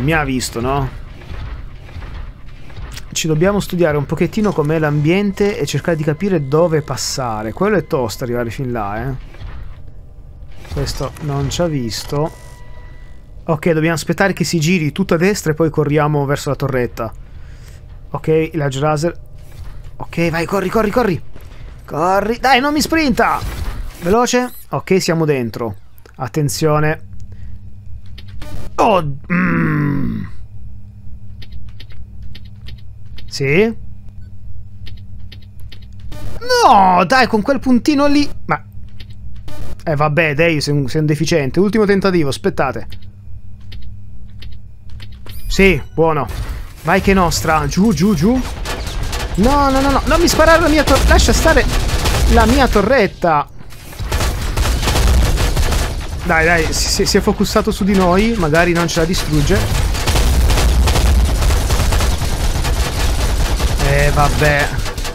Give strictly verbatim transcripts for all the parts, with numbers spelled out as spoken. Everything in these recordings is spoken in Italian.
mi ha visto, no? Ci dobbiamo studiare un pochettino com'è l'ambiente e cercare di capire dove passare. Quello è tosto arrivare fin là, eh. Questo non ci ha visto. Ok, dobbiamo aspettare che si giri tutto a destra e poi corriamo verso la torretta. Ok, il laser laser. Ok, vai, corri, corri, corri. Corri. Dai, non mi sprinta. Veloce. Ok, siamo dentro. Attenzione. Oh. Mm. Sì. No, dai, con quel puntino lì. Ma... Eh, vabbè, dai, sei un, sei un deficiente. Ultimo tentativo, aspettate. Sì, buono. Vai che è nostra. Giù, giù, giù. No, no, no, no. Non mi sparare la mia torretta. Lascia stare la mia torretta. Dai, dai, si, si è focussato su di noi. Magari non ce la distrugge. Eh, vabbè.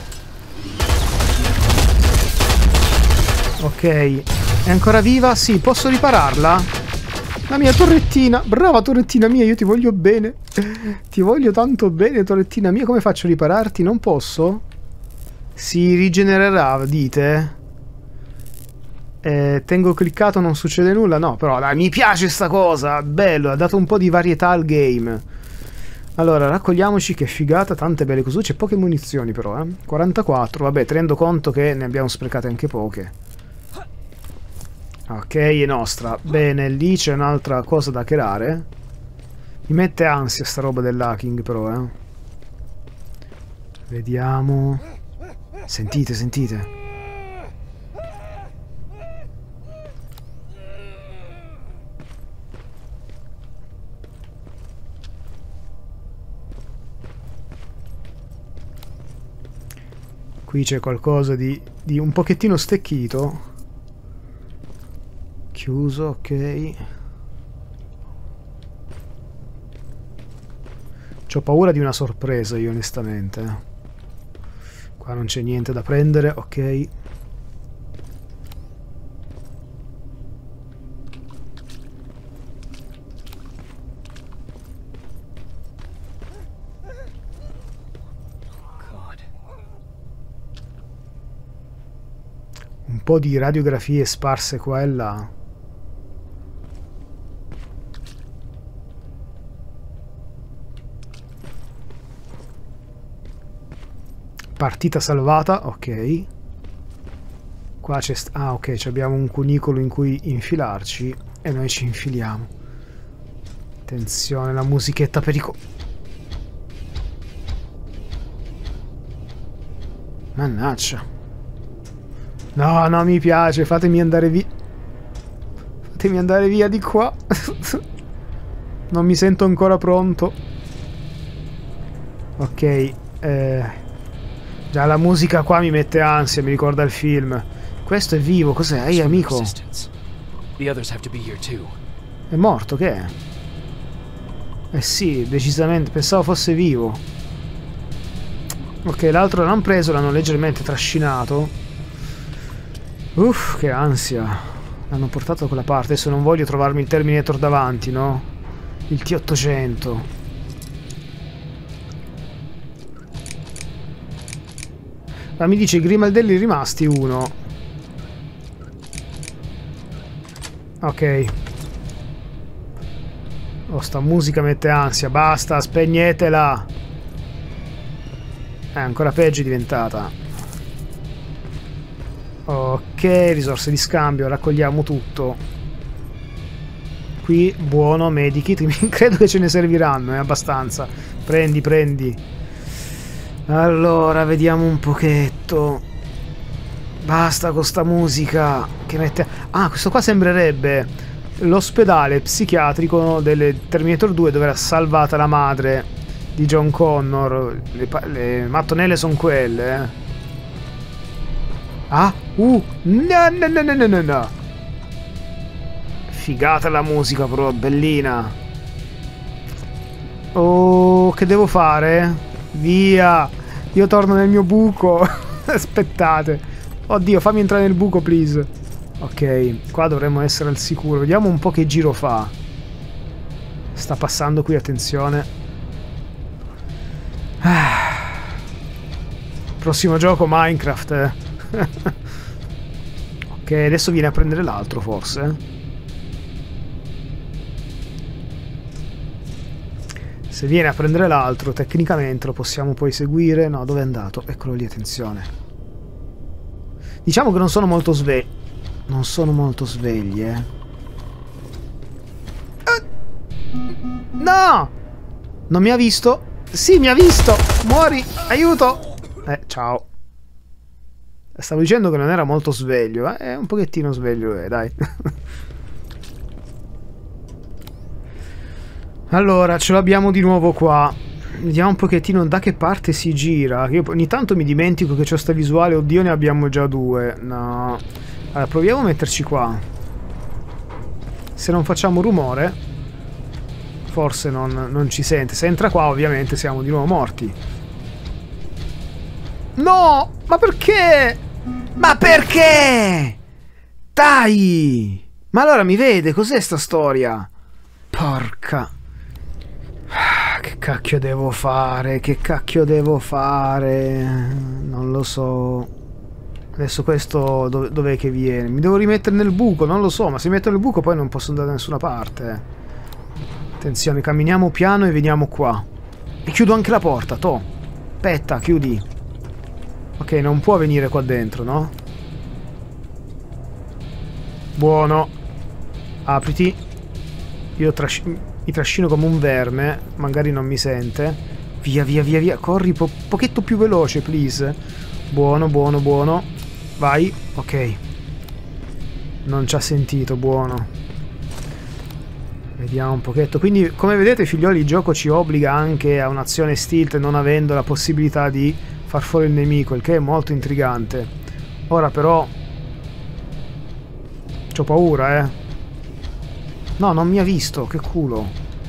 Ok. È ancora viva? Sì, posso ripararla? La mia torrettina. Brava torrettina mia, io ti voglio bene. Ti voglio tanto bene, torrettina mia. Come faccio a ripararti? Non posso? Si rigenererà, dite? Eh, tengo cliccato, non succede nulla. No, però dai, mi piace sta cosa. Bello, ha dato un po' di varietà al game. Allora, raccogliamoci, che figata. Tante belle cose. C'è poche munizioni però, eh. quarantaquattro, vabbè, tenendo conto che ne abbiamo sprecate anche poche. Ok, è nostra. Bene, lì c'è un'altra cosa da hackerare. Mi mette ansia sta roba dell'hacking però, eh. Vediamo. Sentite, sentite. Qui c'è qualcosa di, di un pochettino stecchito. Chiuso, ok. C'ho paura di una sorpresa io onestamente. Qua non c'è niente da prendere, ok. Un po' di radiografie sparse qua e là. Partita salvata, ok. Qua c'è... Ah, ok, abbiamo un cunicolo in cui infilarci e noi ci infiliamo. Attenzione, la musichetta pericolo... Mannaggia. No, no, mi piace, fatemi andare via. Fatemi andare via di qua. Non mi sento ancora pronto. Ok, eh... già la musica qua mi mette ansia, mi ricorda il film. Questo è vivo, cos'è? Ehi, amico. È morto, che è? Eh sì, decisamente, pensavo fosse vivo. Ok, l'altro l'hanno preso, l'hanno leggermente trascinato. Uff, che ansia. L'hanno portato da quella parte. Adesso non voglio trovarmi il Terminator davanti, no? Il T ottocento. Ma mi dice i grimaldelli rimasti uno. Ok. Oh, sta musica mette ansia. Basta, spegnetela. È ancora peggio è diventata. Ok, risorse di scambio, raccogliamo tutto. Qui, buono, medikit. Credo che ce ne serviranno, è eh, abbastanza. Prendi, prendi. Allora, vediamo un pochetto. Basta con sta musica che mette... Ah, questo qua sembrerebbe l'ospedale psichiatrico del Terminator due dove era salvata la madre di John Connor. Le, le mattonelle sono quelle, eh. Ah, uh, no, no, no, no, no, no. Figata la musica, però, bellina. Oh, che devo fare? Via. Io torno nel mio buco. Aspettate. Oddio, fammi entrare nel buco, please. Ok, qua dovremmo essere al sicuro. Vediamo un po' che giro fa. Sta passando qui, attenzione. Ah. Prossimo gioco Minecraft. Eh. Ok, adesso viene a prendere l'altro forse. Se viene a prendere l'altro, tecnicamente lo possiamo poi seguire. No, dove è andato? Eccolo lì, attenzione. Diciamo che non sono molto svegli. Non sono molto svegli, eh. No! Non mi ha visto? Sì, mi ha visto! Muori! Aiuto! Eh, ciao. Stavo dicendo che non era molto sveglio, eh? È un pochettino sveglio, eh, dai. Allora, ce l'abbiamo di nuovo qua. Vediamo un pochettino da che parte si gira. Io ogni tanto mi dimentico che c'è sta visuale. Oddio, ne abbiamo già due. No. Allora, proviamo a metterci qua. Se non facciamo rumore, forse non, non ci sente. Se entra qua, ovviamente, siamo di nuovo morti. No! Ma perché? Ma perché? Dai! Ma allora mi vede? Cos'è sta storia? Porca... Che cacchio devo fare? Che cacchio devo fare? Non lo so. Adesso questo dov dov'è che viene? Mi devo rimettere nel buco, non lo so, ma se mi metto nel buco poi non posso andare da nessuna parte. Attenzione, camminiamo piano e veniamo qua. E chiudo anche la porta, toh. Aspetta, chiudi. Ok, non può venire qua dentro, no? Buono. Apriti. Io trascino... Mi trascino come un verme, magari non mi sente. Via, via, via, via. Corri po pochetto più veloce, please. Buono, buono, buono. Vai. Ok. Non ci ha sentito, buono. Vediamo un pochetto. Quindi, come vedete, figlioli, il gioco ci obbliga anche a un'azione stealth, non avendo la possibilità di far fuori il nemico, il che è molto intrigante. Ora, però... c'ho paura, eh. No, non mi ha visto, che culo.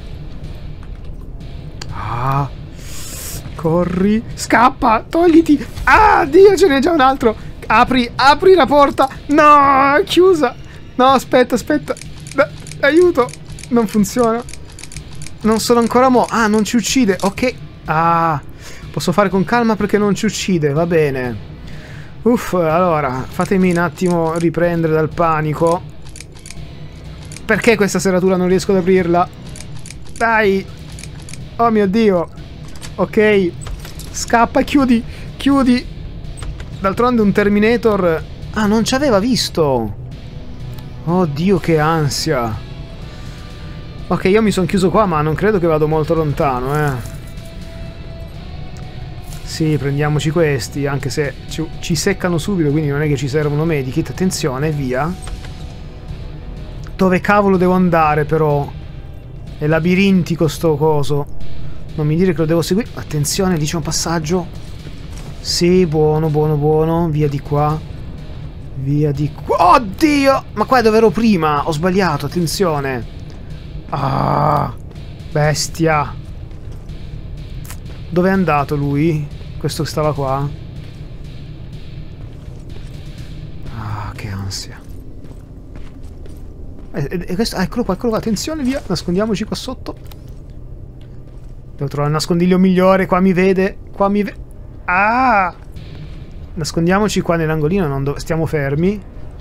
Ah. Corri. Scappa, togliti. Ah, Dio, ce n'è già un altro. Apri, apri la porta. No, è chiusa. No, aspetta, aspetta. Da, aiuto. Non funziona. Non sono ancora mo. Ah, non ci uccide. Ok. Ah, posso fare con calma perché non ci uccide. Va bene. Uff, allora, fatemi un attimo riprendere dal panico. Perché questa serratura non riesco ad aprirla? Dai! Oh mio Dio! Ok. Scappa, chiudi! Chiudi! D'altronde un Terminator... Ah, non ci aveva visto! Oh Dio, che ansia! Ok, io mi sono chiuso qua, ma non credo che vado molto lontano, eh. Sì, prendiamoci questi, anche se ci, ci seccano subito, quindi non è che ci servono medikit. Attenzione, via! Dove cavolo devo andare, però? È labirintico sto coso. Non mi dire che lo devo seguire. Attenzione, lì c'è un passaggio. Sì, buono, buono, buono. Via di qua. Via di qua. Oddio! Ma qua è dove ero prima. Ho sbagliato, attenzione. Ah, bestia. Dove è andato lui? Questo che stava qua? Ah, che ansia. E, e questo, ah, eccolo qua, eccolo qua, attenzione, via, nascondiamoci qua sotto. Devo trovare il nascondiglio migliore, qua mi vede, qua mi vede. Ah! Nascondiamoci qua nell'angolino, non do stiamo fermi.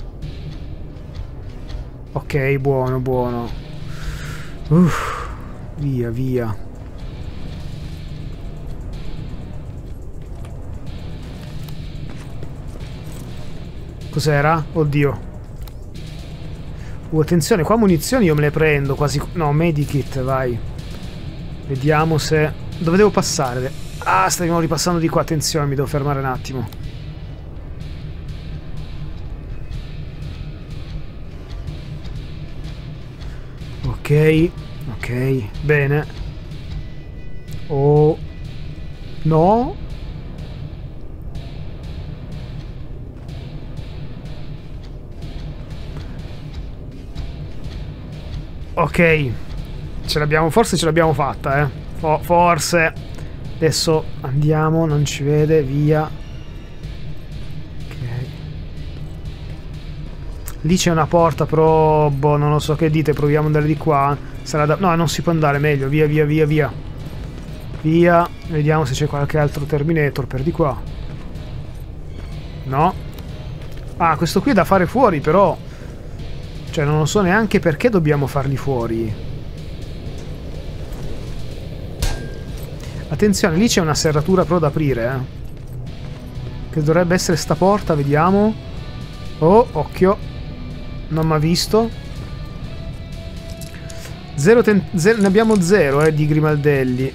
Ok, buono, buono. Uff, via, via. Cos'era? Oddio. Uh, attenzione, qua munizioni io me le prendo quasi... No, medikit, vai. Vediamo se... Dove devo passare? Ah, stiamo ripassando di qua, attenzione, mi devo fermare un attimo. Ok, ok, bene. Oh... No? Ok, ce l'abbiamo, forse ce l'abbiamo fatta, eh. For forse. Adesso andiamo, non ci vede, via. Ok. Lì c'è una porta, però, boh, non lo so che dite, proviamo ad andare di qua. Sarà da... No, non si può andare, meglio. Via, via, via, via. Via. Vediamo se c'è qualche altro Terminator per di qua. No. Ah, questo qui è da fare fuori, però. Cioè, non lo so neanche perché dobbiamo farli fuori. Attenzione, lì c'è una serratura però da aprire, eh. Che dovrebbe essere sta porta, vediamo. Oh, occhio. Non mi ha visto. Zero zero, ne abbiamo zero, eh, di grimaldelli.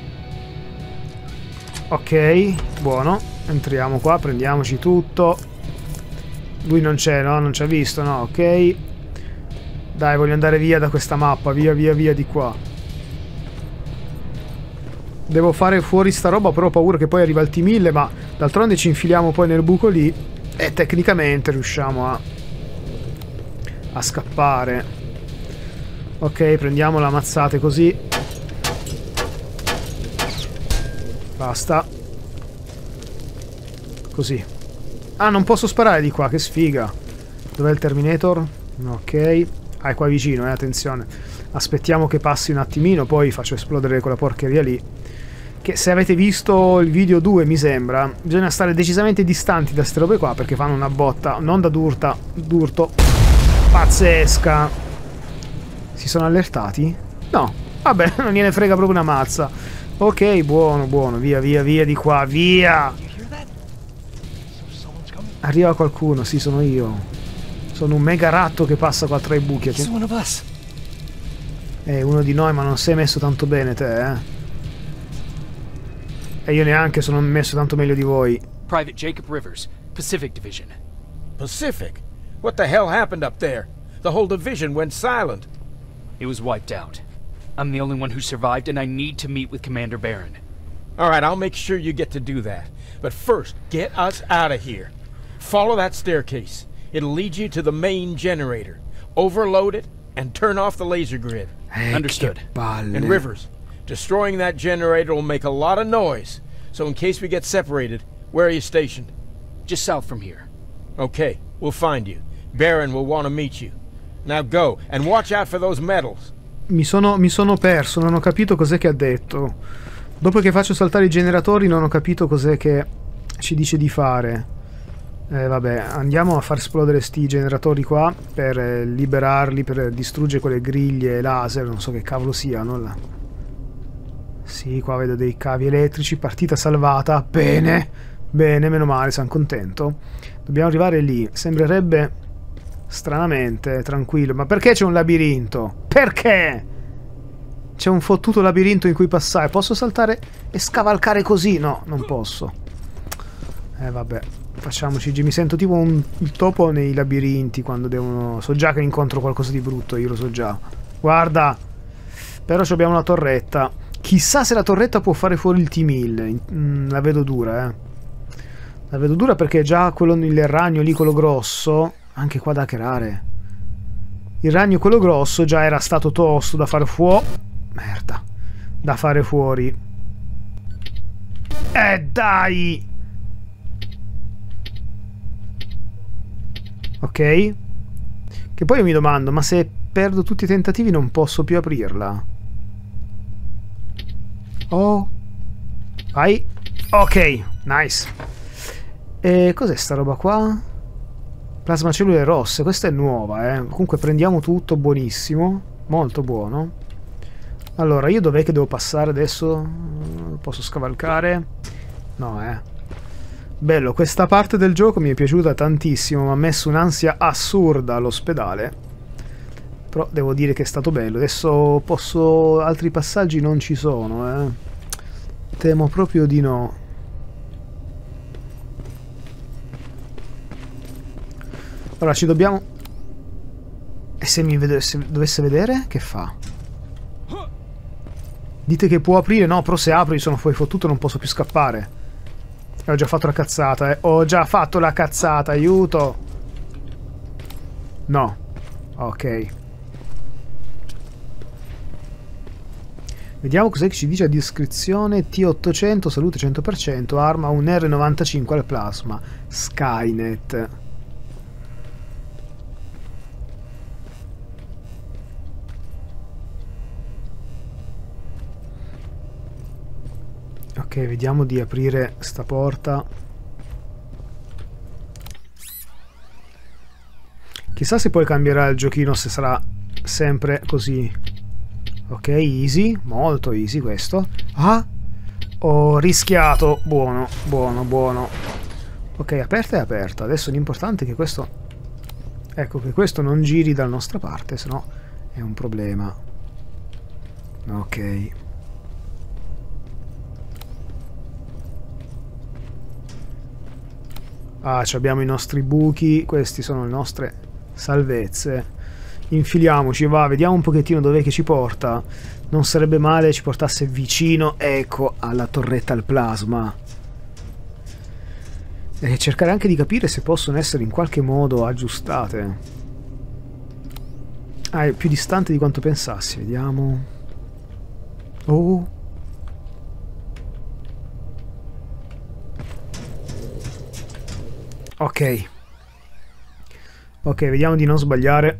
Ok, buono. Entriamo qua, prendiamoci tutto. Lui non c'è, no? Non ci ha visto, no? Ok. Dai, voglio andare via da questa mappa. Via, via, via di qua. Devo fare fuori sta roba, però ho paura che poi arriva il T mille, ma d'altronde ci infiliamo poi nel buco lì e tecnicamente riusciamo a, a scappare. Ok, prendiamo la mazzate così. Basta. Così. Ah, non posso sparare di qua, che sfiga. Dov'è il Terminator? Ok. Ah, è qua vicino, eh, attenzione. Aspettiamo che passi un attimino, poi faccio esplodere quella porcheria lì. Che se avete visto il video due, mi sembra, bisogna stare decisamente distanti da ste robe qua, perché fanno una botta, non da durta, d'urto, pazzesca. Si sono allertati? No. Vabbè, non gliene frega proprio una mazza. Ok, buono, buono. Via, via, via di qua, via. Arriva qualcuno, sì, sono io. Sono un mega ratto che passa qua tra i buchi. È uno di noi, ma non sei messo tanto bene te, eh. E io neanche sono messo tanto meglio di voi. Private Jacob Rivers, Pacific Division. Pacific? What the hell happened up there? The whole division went silent. It was wiped out. I'm the only one who survived, and I need to meet with Commander Barron. All right, I'll make sure you get to do that. But first, get us out of here. Follow that staircase. It'll lead you to the main generator. Overload it and turn off the laser grid. Eh, Understood. And Rivers, destroying that generator will make a lot of noise. So in case we get separated, where are you stationed? Just south from here. Okay, we'll find you. Barron will want to meet you. Now go, and watch out for those medals. Mi sono, mi sono perso, non ho capito cos'è che ha detto. Dopo che faccio saltare i generatori non ho capito cos'è che ci dice di fare. Eh, vabbè, andiamo a far esplodere sti generatori qua per eh, liberarli, per distruggere quelle griglie laser, non so che cavolo siano là. Sì, qua vedo dei cavi elettrici, partita salvata, bene, bene, meno male, sono contento. Dobbiamo arrivare lì, sembrerebbe stranamente tranquillo, ma perché c'è un labirinto? Perché? C'è un fottuto labirinto in cui passare, posso saltare e scavalcare così? No, non posso. Eh vabbè, facciamoci, mi sento tipo un il topo nei labirinti quando devono... So già che incontro qualcosa di brutto, io lo so già. Guarda, però abbiamo una torretta. Chissà se la torretta può fare fuori il T mille. Mm, la vedo dura, eh. La vedo dura perché già quello, il ragno lì, quello grosso, anche qua da hackerare. Il ragno, quello grosso, già era stato tosto da fare fuori. Merda. Da fare fuori. Eh, dai! Ok. Che poi io mi domando, ma se perdo tutti i tentativi non posso più aprirla? Oh. Vai. Ok, nice. E cos'è sta roba qua? Plasma cellule rosse, questa è nuova, eh. Comunque prendiamo tutto, buonissimo. Molto buono. Allora, io dov'è che devo passare adesso? Posso scavalcare? No, eh. Bello, questa parte del gioco mi è piaciuta tantissimo, mi ha messo un'ansia assurda all'ospedale. Però devo dire che è stato bello. Adesso posso... altri passaggi non ci sono, eh. Temo proprio di no. Allora, ci dobbiamo... E se mi vede... se dovesse vedere? Che fa? Dite che può aprire? No, però se apro io sono fuori fottuto, non posso più scappare. Ho già fatto la cazzata, eh. Ho già fatto la cazzata, aiuto. No. Ok. Vediamo cos'è che ci dice a descrizione. T ottocento, salute cento per cento, arma un R novantacinque al plasma. Skynet. Ok, vediamo di aprire sta porta. Chissà se poi cambierà il giochino, se sarà sempre così. Ok, easy, molto easy questo. Ah, ho rischiato. Buono, buono, buono. Ok, aperta è aperta. Adesso l'importante è che questo... Ecco, che questo non giri dalla nostra parte, sennò è un problema. Ok. Ah, abbiamo i nostri buchi. Questi sono le nostre salvezze. Infiliamoci, va, vediamo un pochettino dov'è che ci porta. Non sarebbe male ci portasse vicino, ecco, alla torretta al plasma. E cercare anche di capire se possono essere in qualche modo aggiustate. Ah, è più distante di quanto pensassi, vediamo. Oh. Ok. Ok, vediamo di non sbagliare.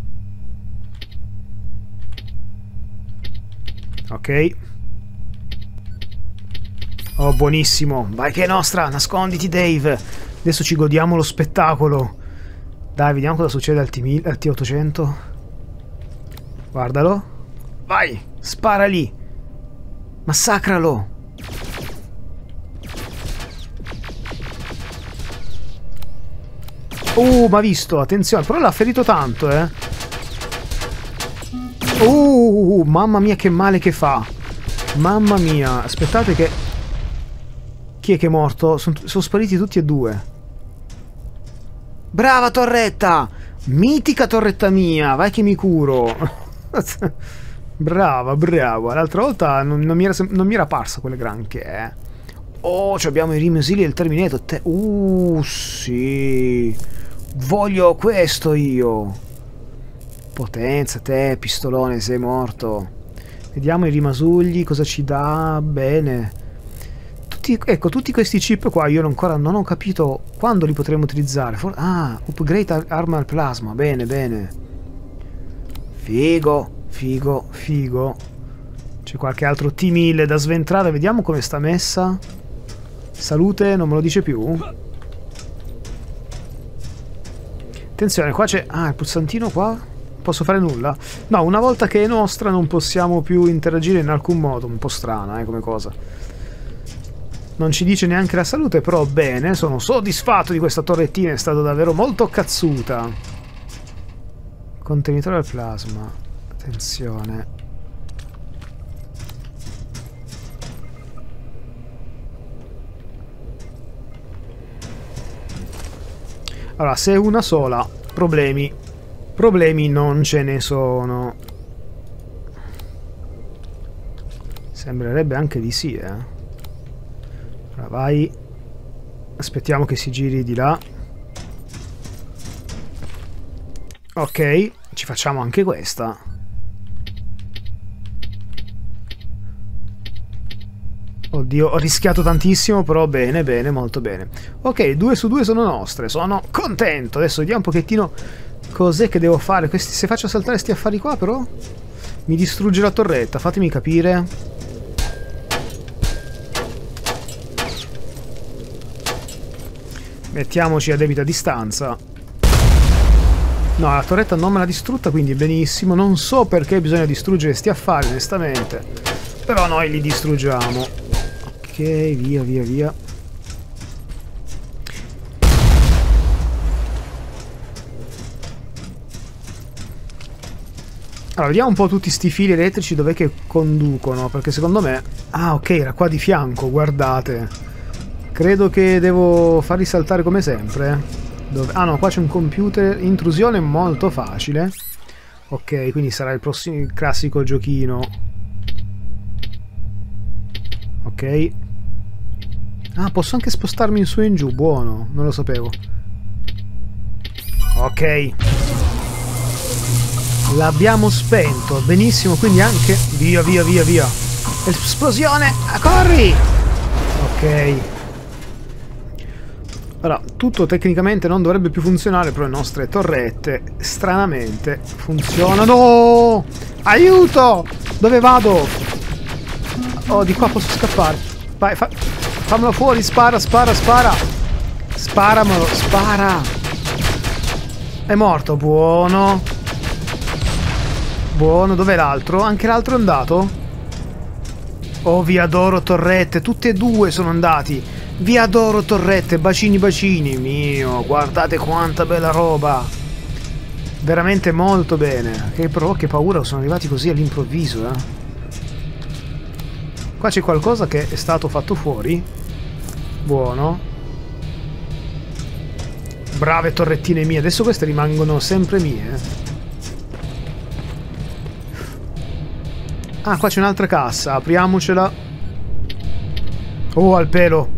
Ok. Oh, buonissimo. Vai che è nostra. Nasconditi, Dave. Adesso ci godiamo lo spettacolo. Dai, vediamo cosa succede al T ottocento. Guardalo. Vai. Spara lì. Massacralo. Uh, ma visto. Attenzione. Però l'ha ferito tanto, eh. Uh, mamma mia che male che fa. Mamma mia. Aspettate che... Chi è che è morto? Sono, sono spariti tutti e due. Brava torretta! Mitica torretta mia! Vai che mi curo! Brava, brava. L'altra volta non, non, mi era, non mi era parsa quelle granché, eh. Oh, abbiamo i rimesili del Terminator. Te uh, sì. Voglio questo io. Potenza, te, pistolone, sei morto. Vediamo i rimasugli, cosa ci dà. Bene. Tutti, ecco, tutti questi chip qua io ancora non ho capito quando li potremo utilizzare. For ah, upgrade arma al plasma. Bene, bene. Figo, figo, figo. C'è qualche altro T mille da sventrare. Vediamo come sta messa. Salute, non me lo dice più. Attenzione, qua c'è... Ah, il pulsantino qua. Posso fare nulla? No, una volta che è nostra non possiamo più interagire in alcun modo. Un po' strana, eh, come cosa. Non ci dice neanche la salute, però bene, sono soddisfatto di questa torrettina, è stata davvero molto cazzuta. Contenitore al plasma. Attenzione. Allora, se è una sola, problemi. Problemi non ce ne sono. Sembrerebbe anche di sì, eh. Allora, vai. Aspettiamo che si giri di là. Ok, ci facciamo anche questa. Oddio, ho rischiato tantissimo, però bene, bene, molto bene. Ok, due su due sono nostre, sono contento. Adesso vediamo un pochettino cos'è che devo fare. Questi, se faccio saltare sti affari qua, però mi distrugge la torretta, fatemi capire. Mettiamoci a debita distanza. No, la torretta non me l'ha distrutta, quindi benissimo. Non so perché bisogna distruggere sti affari, onestamente. Però noi li distruggiamo. Ok, via, via, via. Allora, vediamo un po' tutti sti fili elettrici dov'è che conducono, perché secondo me... Ah, ok, era qua di fianco, guardate. Credo che devo farli saltare come sempre. Dove... Ah no, qua c'è un computer. Intrusione molto facile. Ok, quindi sarà il prossimo il classico giochino. Ok. Ah, posso anche spostarmi in su e in giù, buono, non lo sapevo. Ok. L'abbiamo spento, benissimo, quindi anche... Via, via, via, via. Esplosione, corri! Ok. Allora, tutto tecnicamente non dovrebbe più funzionare, però le nostre torrette stranamente funzionano. Aiuto! Dove vado? Oh, di qua posso scappare. Vai, fa fammelo fuori, spara, spara, spara. Sparamelo, spara. È morto, buono. Buono, dov'è l'altro? Anche l'altro è andato? Oh, vi adoro torrette, tutte e due sono andati. Vi adoro torrette, bacini bacini. Mio, guardate quanta bella roba. Veramente molto bene. Che però, che paura, sono arrivati così all'improvviso, eh. Qua c'è qualcosa che è stato fatto fuori. Buono. Brave torrettine mie. Adesso queste rimangono sempre mie. Ah, qua c'è un'altra cassa. Apriamocela. Oh, al pelo.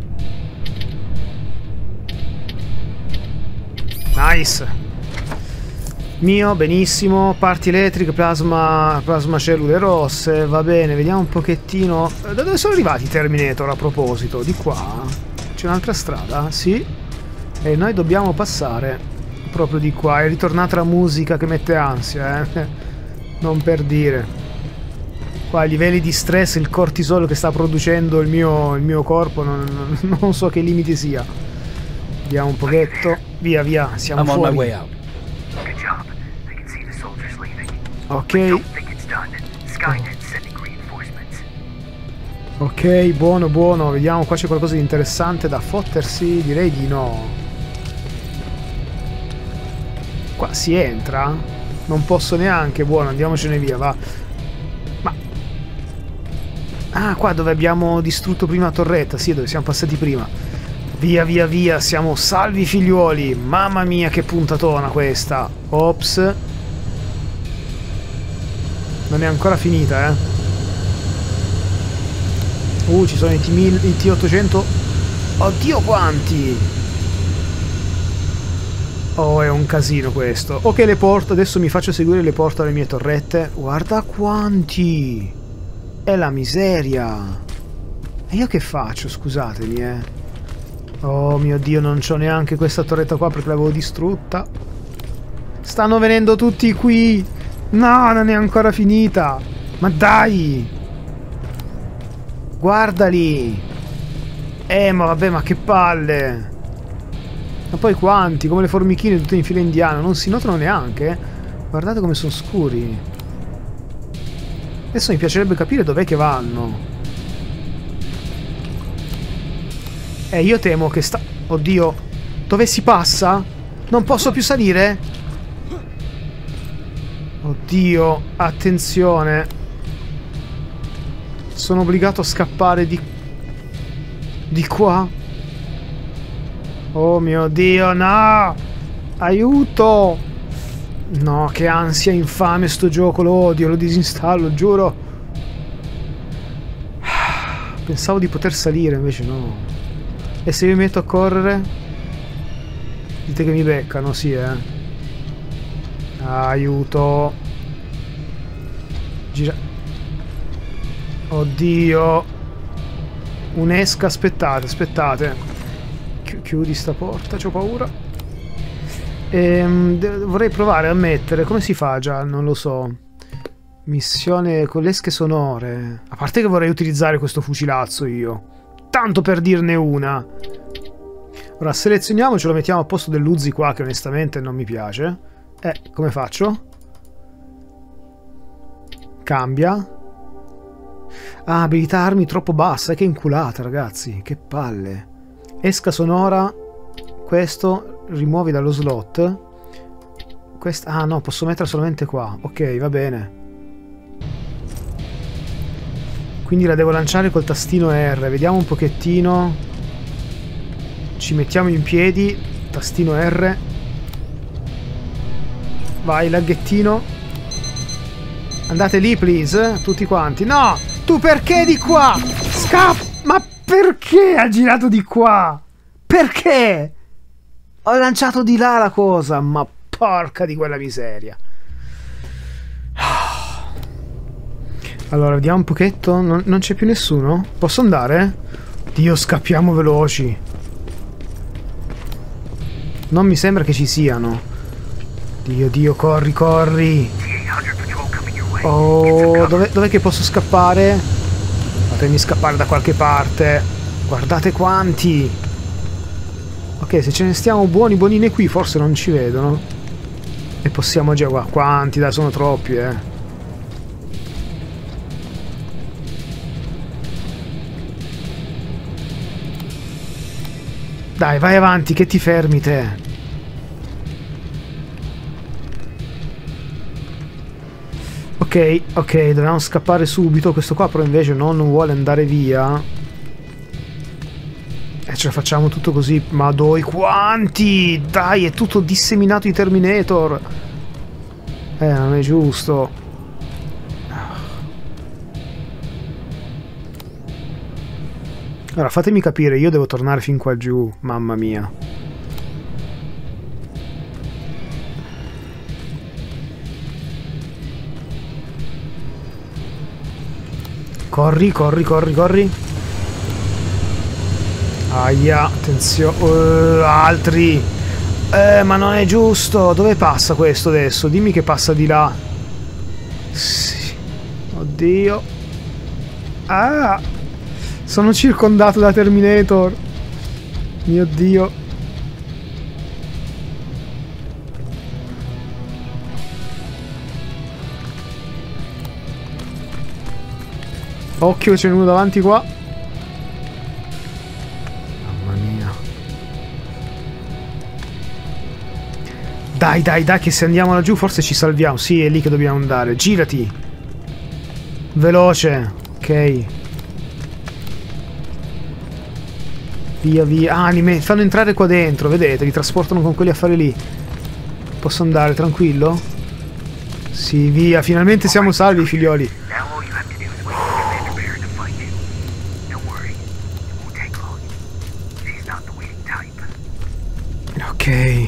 Nice. Mio, benissimo. Parti elettriche, plasma, plasma cellule rosse. Va bene, vediamo un pochettino. Da dove sono arrivati i Terminator a proposito? Di qua? C'è un'altra strada? Sì. E noi dobbiamo passare proprio di qua. È ritornata la musica che mette ansia, eh. Non per dire. Qua i livelli di stress, il cortisolo che sta producendo il mio, il mio corpo, non, non, non so che limiti sia. Vediamo un pochetto. Via, via, siamo fuori. Ok. Ok, buono, buono. Vediamo, qua c'è qualcosa di interessante da fottersi. Direi di no. Qua si entra? Non posso neanche. Buono, andiamocene via, va. Ma... Ah, qua dove abbiamo distrutto prima la torretta. Sì, dove siamo passati prima. Via, via, via. Siamo salvi, figliuoli. Mamma mia, che puntatona questa. Ops. Non è ancora finita, eh. Uh, ci sono i T ottocento. Oddio quanti. Oh, è un casino questo. Ok, le porto. Adesso mi faccio seguire le porto alle mie torrette. Guarda quanti. È la miseria. E io che faccio? Scusatemi, eh. Oh mio Dio, non c'ho neanche questa torretta qua perché l'avevo distrutta. Stanno venendo tutti qui. No, non è ancora finita. Ma dai. Guardali. Eh, ma vabbè, ma che palle. Ma poi quanti? Come le formichine tutte in fila indiana. Non si notano neanche, eh. Guardate come sono scuri. Adesso mi piacerebbe capire dov'è che vanno. Eh, io temo che sta... Oddio. Dove si passa? Non posso più salire? Oddio, attenzione. Sono obbligato a scappare di... Di qua? Oh mio Dio, no! Aiuto! No, che ansia infame sto gioco, lo odio, lo disinstallo, giuro. Pensavo di poter salire, invece no. E se mi metto a correre? Dite che mi beccano, sì, eh. Aiuto. Gira. Oddio. Un'esca, aspettate, aspettate. Chi chiudi sta porta, c'ho paura. Ehm, vorrei provare a mettere. Come si fa già? Non lo so. Missione con le esche sonore. A parte che vorrei utilizzare questo fucilazzo io. Tanto per dirne una. Ora selezioniamo, ce lo mettiamo a posto dell'Uzi qua che onestamente non mi piace. Eh, come faccio? Cambia. Ah, abilità armi troppo bassa. Che inculata, ragazzi. Che palle. Esca sonora. Questo rimuovi dallo slot. Questa... Ah, no, posso metterla solamente qua. Ok, va bene. Quindi la devo lanciare col tastino R. Vediamo un pochettino. Ci mettiamo in piedi. Tastino R. Vai, laghettino. Andate lì, please. Tutti quanti. No! Tu perché di qua? Scappa! Ma perché ha girato di qua? Perché? Ho lanciato di là la cosa. Ma porca di quella miseria. Allora, vediamo un pochetto. Non, non c'è più nessuno? Posso andare? Dio, scappiamo veloci. Non mi sembra che ci siano. Dio, Dio, corri, corri. Oh, dov'è dov che posso scappare? Fatemi scappare da qualche parte. Guardate quanti. Ok, se ce ne stiamo buoni buonine qui, forse non ci vedono. E possiamo già... Guarda, quanti, dai, sono troppi, eh. Dai, vai avanti, che ti fermi te. Ok, ok, dobbiamo scappare subito. Questo qua però invece non vuole andare via. E ce la facciamo tutto così. Ma doi, quanti? Dai, è tutto disseminato i Terminator. Eh, non è giusto. Allora, fatemi capire, io devo tornare fin qua giù. Mamma mia. Corri, corri, corri, corri. Aia, attenzione. Uh, altri. Eh, ma non è giusto. Dove passa questo adesso? Dimmi che passa di là. Sì. Oddio. Ah. Sono circondato da Terminator. Mio Dio. Occhio, c'è uno davanti qua. Mamma mia. Dai, dai, dai, che se andiamo laggiù forse ci salviamo. Sì, è lì che dobbiamo andare. Girati. Veloce. Ok. Via, via. Ah, li fanno entrare qua dentro, vedete? Li trasportano con quegli affari lì. Posso andare, tranquillo? Sì, via. Finalmente siamo salvi, figlioli. Ok.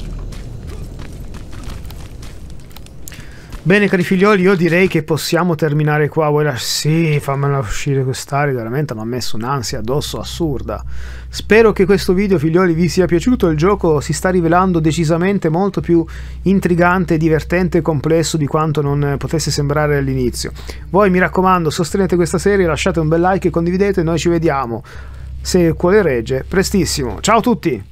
Bene, cari figlioli, io direi che possiamo terminare qua. Vuoi la... Sì, fammela uscire quest'area, veramente mi ha messo un'ansia addosso assurda. Spero che questo video, figlioli, vi sia piaciuto. Il gioco si sta rivelando decisamente molto più intrigante, divertente e complesso di quanto non potesse sembrare all'inizio. Voi, mi raccomando, sostenete questa serie, lasciate un bel like e condividete. Noi ci vediamo, se il cuore regge, prestissimo. Ciao a tutti!